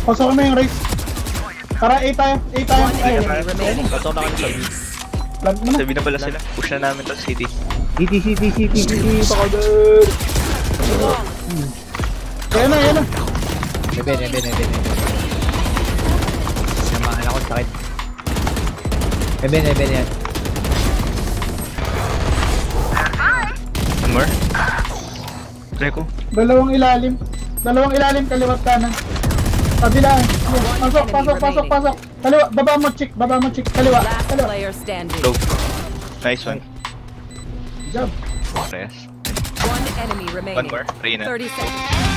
Pasok mo yung Raze. Tara, A tayo. Pasok na kami sa B. Plant mo na. Sabi na pala sila. Push na namin to city. City. Pakagod. Yan na. Nebe. Samahan ako, sakit. Nebe yan. One more. Try ko. Dalawang ilalim kaliwat kanan. Kabila. Pasok. Kaliwa, baba mo chick. Kaliwa. Go. Nice one. Good job. Rest. One enemy remaining. One more. Reyna. 30 seconds.